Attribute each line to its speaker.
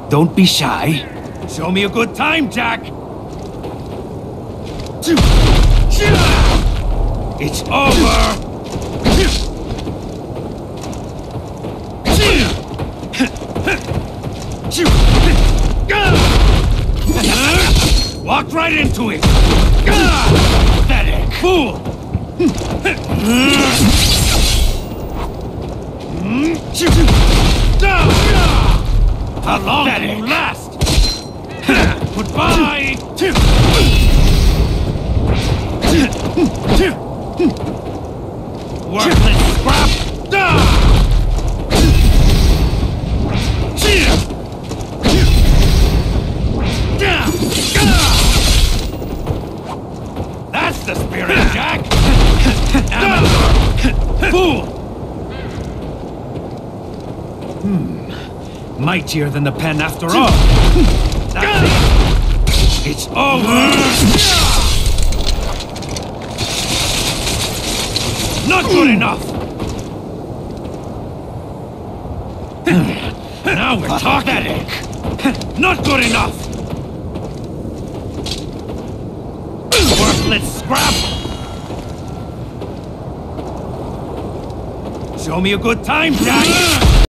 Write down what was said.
Speaker 1: Don't be shy. Show me a good time, Jack. It's over. Walked right into it. Pathetic fool. How long can you last? Goodbye. Worthless scrap. That's the spirit, Jack! Amateur! Fool! Mightier than the pen after all. That's it. It's over! Not good enough! Now we're talking! Not good enough! Worthless scrap! Show me a good time, Jack!